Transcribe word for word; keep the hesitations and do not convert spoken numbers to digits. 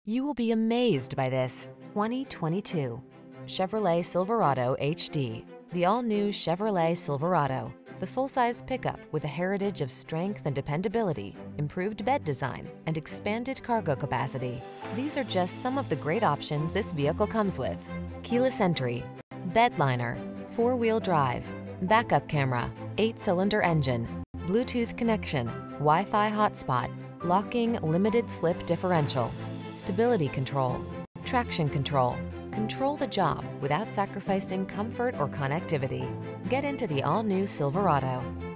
You will be amazed by this twenty twenty-two Chevrolet Silverado H D. The all-new Chevrolet Silverado, the full-size pickup with a heritage of strength and dependability, improved bed design, and expanded cargo capacity. These are just some of the great options this vehicle comes with: keyless entry, bed liner, four-wheel drive, backup camera, eight-cylinder engine, Bluetooth connection, Wi-Fi hotspot, locking limited slip differential, stability control, traction control. Control the job without sacrificing comfort or connectivity. Get into the all-new Silverado.